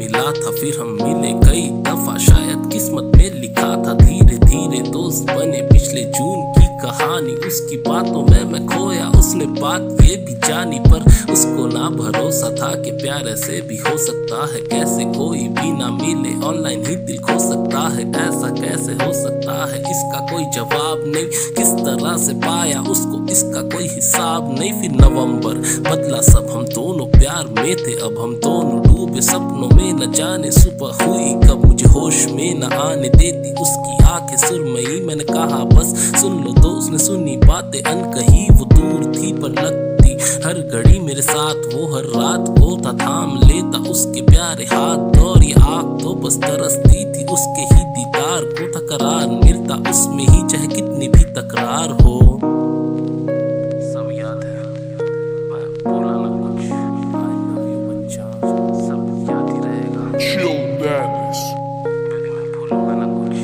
मिला था, फिर हम मिले कई दफा, शायद किस्मत में लिखा था। धीरे धीरे दोस्त बने, पिछले जून की कहानी, उसकी बातों में मैं खोया, उसने बात ये भी जानी, पर उसको ना भरोसा था कि प्यार ऐसे भी हो सकता है। कैसे कोई भी ना मिले, ऑनलाइन ही दिल खो सकता है, ऐसा कैसे हो सकता है, इसका कोई जवाब नहीं। किस तरह से पाया उसको, इसका कोई हिसाब नहीं। फिर नवंबर बदला सब, हम दोनों प्यार में थे, अब हम दोनों डूबे सपनों में। न जाने सुबह हुई कब, मुझे होश में न आने देती उसकी आंखें सुरमई। मैंने कहा बस सुन लो तो उसने सुनी बातें अनकही, वो दूर थी पर लगती हर घड़ी मेरे साथ। वो हर रात को था थाम लेता उसके प्यारे हाथ, और ये आँख तो बस तरसती थी उसके ही दीदार को। था करार मिलता उसमें ही, चाहे कितनी भी तकरार हो। सब याद है, मैं बोला ना कुछ, I love you बच्चा, सब याद ही रहेगा। Denis, बेबी मैं भूलूंगा ना कुछ।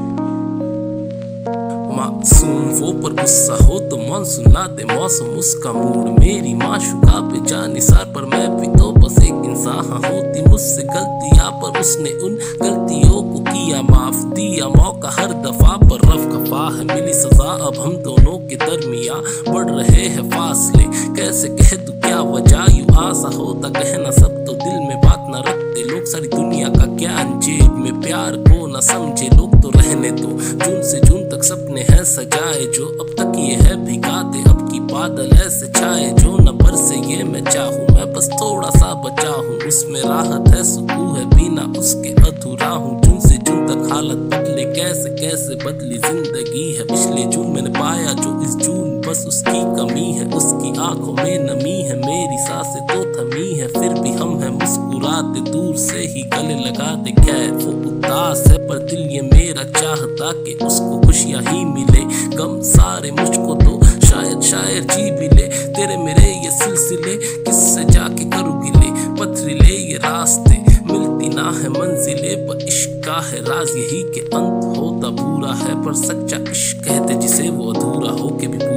मासूम वो पर गुस्सा हो तो मानसून ना दे मौसम, उसका मूड मेरी माशुका पे जानिसार, पर मैं भी तो बस एक इंसान। होती मुझसे गलतियां, पर उसने उन गलतियों को किया माफ, दिया मौका हर दफा, पर रफ खफा है मिली सजा। अब हम दोनों के दरमिया बढ़ रहे हैं फासले, कैसे कह दूं क्या वजह, यूं आसा होता कहना सब तो दिल में बात न रखते लोग। सारी दुनिया का ज्ञान जेब में, प्यार को न समझे लोग तो रहने दो। जून से जून तक सपने हैं सजाए, जो अब तक ये है भिगाते, अब की बादल ऐसे छाए जो न बरसे ये मैं चाहूँ। मैं बस थोड़ा सा बचा हूँ, उसमें राहत है सुकून है, बिना उसके अधूरा हूँ। जून से जून तक हालत बदले, कैसे कैसे बदली जिंदगी है। पिछले जून मैंने पाया जो इस जून बस उसकी कमी है, उसकी आंखों में नमी है, मेरी सांसें तो थमी है, फिर भी हम हैं मुस्कुराते, दूर से ही गले लगाते। खैर वो उदास है पर दिल ये मेरा चाहता कि उसको खुशियां ही मिले, गम सारे मुझको तो शायद शायर जी भी ले। तेरे मेरे ये सिलसिले किससे जाके करूँ गिले, पथरीले ये रास्ते मिलती ना है मंजिले, पर इश्क का है राज यही के अंत होता बुरा है, पर सच्चा इश्क कहते जिसे वो अधूरा हो के भी